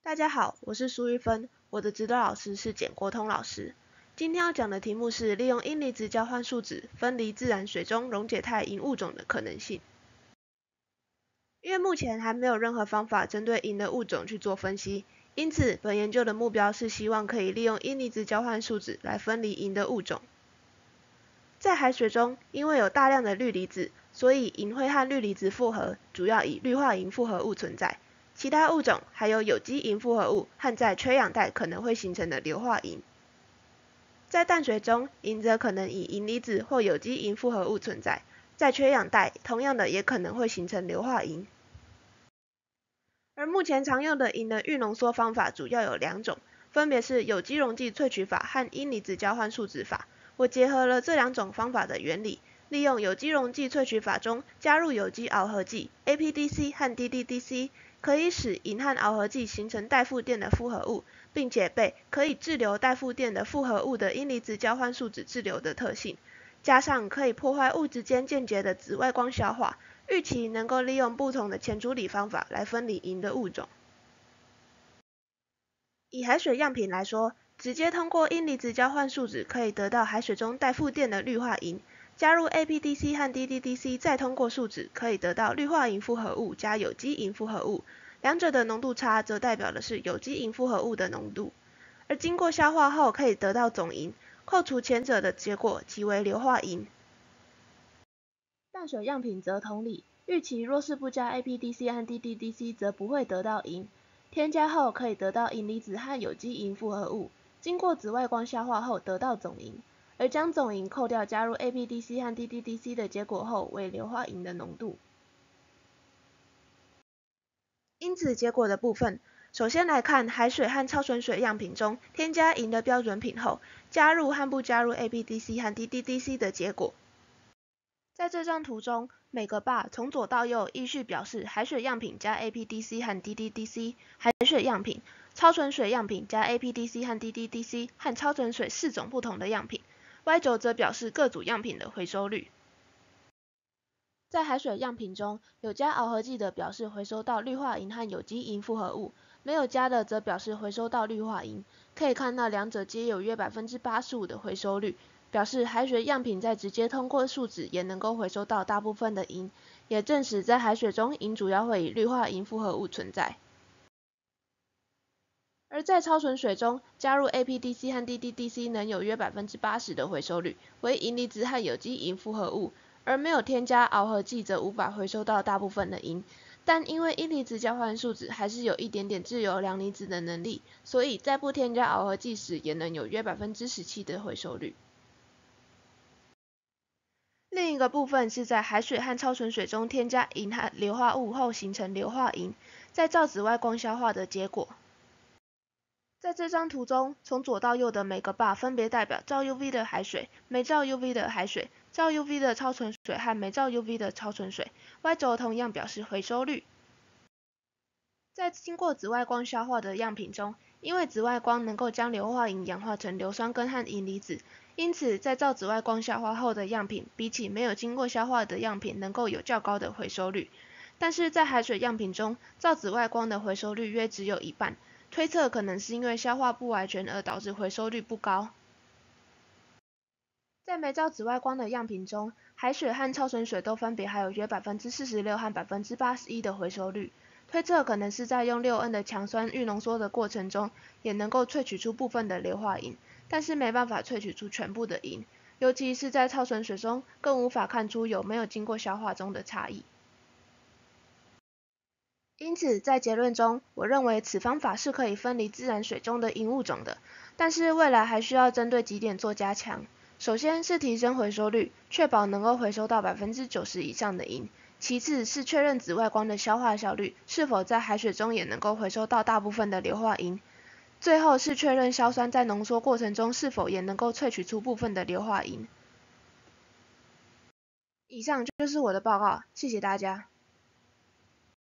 大家好，我是苏玉芬，我的指导老师是简国通老师。今天要讲的题目是利用阴离子交换树脂分离自然水中溶解态银物种的可能性。因为目前还没有任何方法针对银的物种去做分析，因此本研究的目标是希望可以利用阴离子交换树脂来分离银的物种。在海水中，因为有大量的氯离子，所以银会和氯离子复合，主要以氯化银复合物存在。其他物种还有有机银复合物和在缺氧带可能会形成的硫化银。在淡水中，银则可能以银离子或有机银复合物存在，在缺氧带同样的也可能会形成硫化银。而目前常用的银的预浓缩方法主要有两种，分别是有机溶剂萃取法和阴离子交换树脂法。我结合了这两种方法的原理，利用有机溶剂萃取法中加入有机螯合剂 APDC 和 DDDC， 可以使银和螯合剂形成带负电的复合物，并且被可以滞留带负电的复合物的阴离子交换树脂滞留的特性，加上可以破坏物质间间接的紫外光消化，预期能够利用不同的前处理方法来分离银的物种。以海水样品来说，直接通过阴离子交换树脂可以得到海水中带负电的氯化银，加入 APDC 和 DDDC 再通过树脂可以得到氯化银复合物加有机银复合物，两者的浓度差则代表的是有机银复合物的浓度，而经过消化后可以得到总银，扣除前者的结果即为硫化银。淡水样品则同理，预期若是不加 APDC 和 DDDC 则不会得到银，添加后可以得到银离子和有机银复合物，经过紫外光消化后得到总银，而将总银扣掉加入 APDC 和 DDDC 的结果后为硫化银的浓度。因此结果的部分，首先来看海水和超纯水样品中添加银的标准品后，加入和不加入 APDC 和 DDDC 的结果。在这张图中，每个 bar 从左到右依序表示海水样品加 APDC 和 DDDC， 海水样品、超纯水样品加 APDC 和 DDDC 和超纯水4种不同的样品。Y 轴则表示各组样品的回收率。在海水样品中，有加螯合剂的表示回收到氯化银和有机银复合物，没有加的则表示回收到氯化银。可以看到两者皆有约 85% 的回收率，表示海水样品在直接通过树脂也能够回收到大部分的银，也证实在海水中银主要会以氯化银复合物存在。而在超纯水中，加入 APDC 和 DDDC 能有约 80% 的回收率，为银离子和有机银复合物，而没有添加螯合剂则无法回收到大部分的银。但因为阴离子交换树脂还是有一点点自由两离子的能力，所以在不添加螯合剂时也能有约 17% 的回收率。另一个部分是在海水和超纯水中添加银和硫化物后形成硫化银，在照紫外光消化的结果。在这张图中，从左到右的每个 bar 分别代表照 UV 的海水、没照 UV 的海水、照 UV 的超纯水和没照 UV 的超纯水。Y 轴同样表示回收率。在经过紫外光消化的样品中，因为紫外光能够将硫化银氧化成硫酸根和银离子，因此在照紫外光消化后的样品，比起没有经过消化的样品能够有较高的回收率。但是在海水样品中，照紫外光的回收率约只有一半。推测可能是因为消化不完全而导致回收率不高。在没照紫外光的样品中，海水和超纯水都分别还有约 46% 和 81% 的回收率。推测可能是在用6N 的强酸预浓缩的过程中，也能够萃取出部分的硫化银，但是没办法萃取出全部的银，尤其是在超纯水中，更无法看出有没有经过消化中的差异。因此，在结论中，我认为此方法是可以分离自然水中的银物种的，但是未来还需要针对几点做加强。首先是提升回收率，确保能够回收到 90% 以上的银；其次是确认紫外光的消化效率，是否在海水中也能够回收到大部分的硫化银；最后是确认硝酸在浓缩过程中是否也能够萃取出部分的硫化银。以上就是我的报告，谢谢大家。